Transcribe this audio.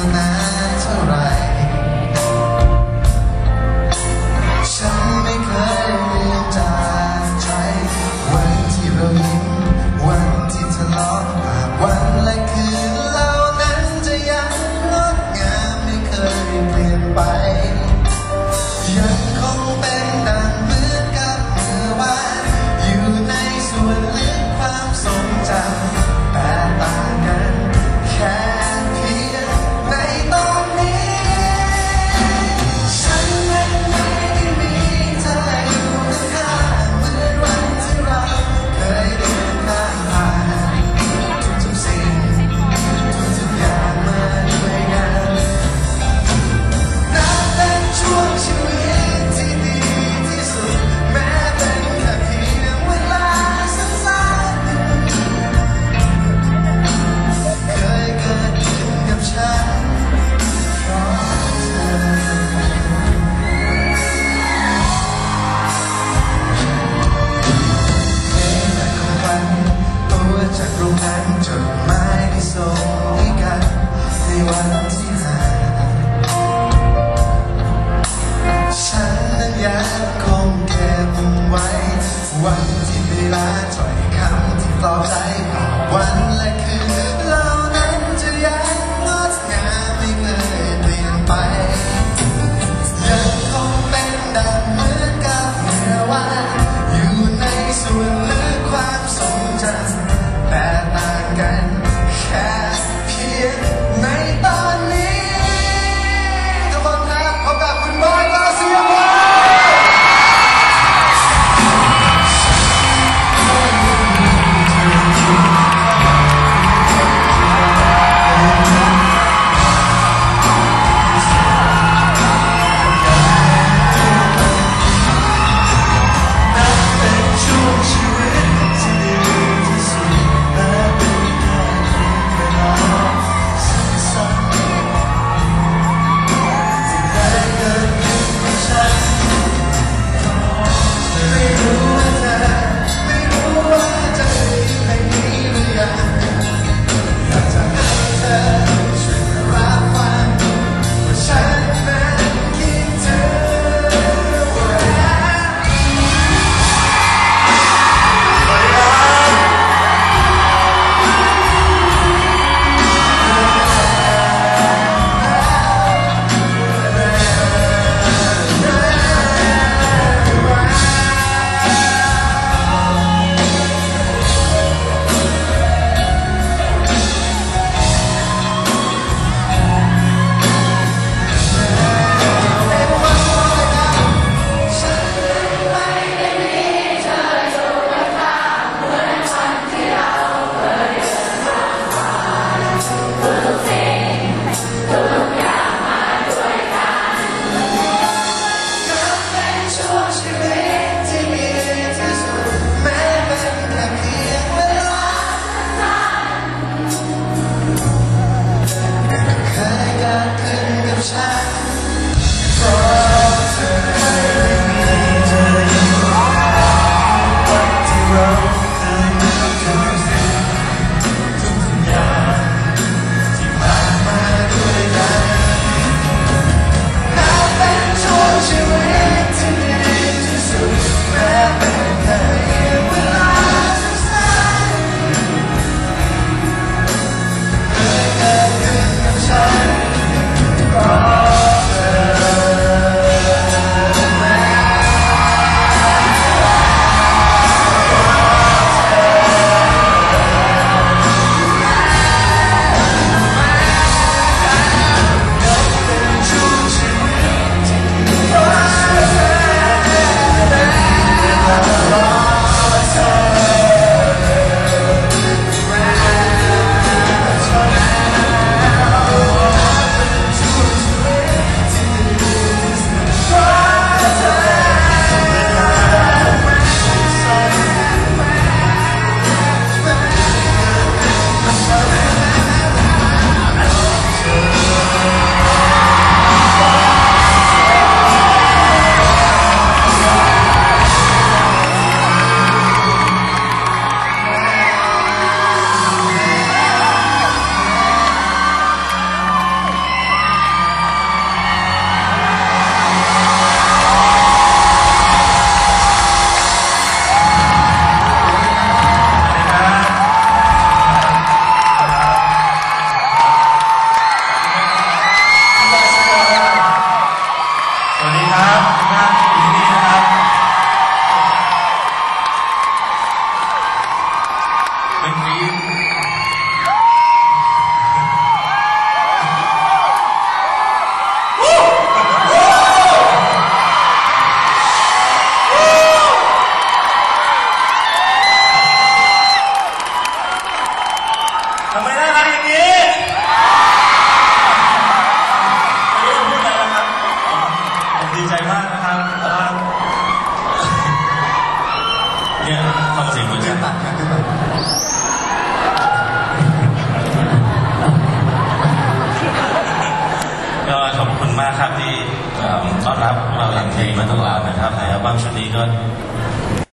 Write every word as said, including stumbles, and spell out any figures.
นานเท่าไรฉันไม่เคยลืมจากใจวันที่เรายิ้มวันที่ทะเลาะหากวันและคืนเหล่านั้นจะยังงดงามไม่เคยเปลี่ยนไปยังคงเป็นดังเหมือนกับเมื่อวานอยู่ในส่วนลึกความทรงจำแต่ต่างกันแค่เพียงในตอนนี้ฉันยังไม่ได้มีเธออยู่ข้างๆเหมือนวันที่เราเคยเดินทางผ่านทุกๆสิ่งทุกๆอย่างมาด้วยกันนับเป็นช่วงชีวิตที่ดีที่สุดแม้เป็นแค่เพียงเวลาสั้นๆเคยเกิดขึ้นกับฉันเพราะเธอเพลงจากของขวัญตัวจากโรงหนังจดหมายที่ส่งให้กันในวันที่ห่างฉันนั้นยังคงเก็บไว้วันที่เวลาถ้อยคำที่ปลอบใจวันและคืนเหล่านั้นจะยังงดงามไม่เคยเปลี่ยนไปยังคงเป็นดังเหมือนกับเมื่อวานอยู่ในส่วนลึกความทรงจำแต่ต่างกันแค่เพียงในตอนนี้ทุกคนครับพบกับคุณบอยบาเซียครับทำไมน่ารักอย่างนี้ไม่รู้จะพูดอะไรนะครับผมดีใจมากนะครับเนี่ยฟังเสียงเหมือนเกิกัน นตัดครับเกินตัดก็ขอบคุณมากครับที่ต้อนรับเราอย่างดีมาตลอดนะครับในอัลบั้มชุดนี้ก็